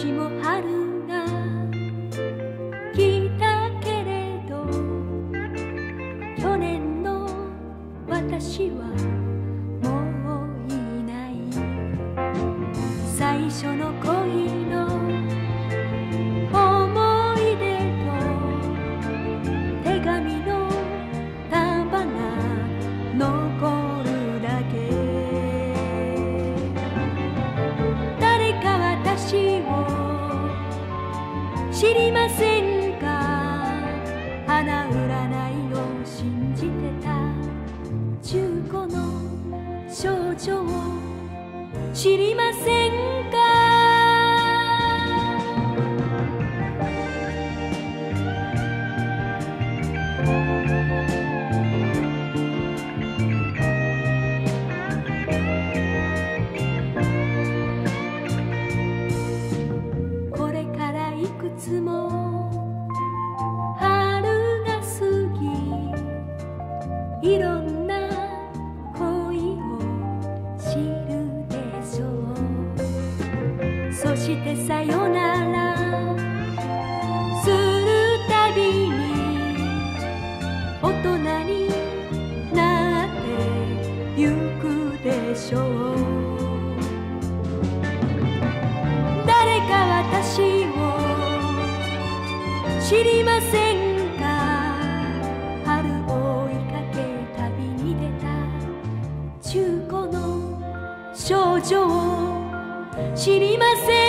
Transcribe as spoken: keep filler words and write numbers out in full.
年も春が来たけれど、去年の私はもういない。最初の恋の思い出と手紙の束が残るだけ。誰か私を知りませんか？花占いを信じてた中古の少女を知りませんか？これからいくつも春が過ぎ、いろんな恋を知るでしょう。そしてさよならするたびに大人になってゆくでしょう。誰か私を知りませんか？春追いかけ旅に出た中古の少女を知りませんか？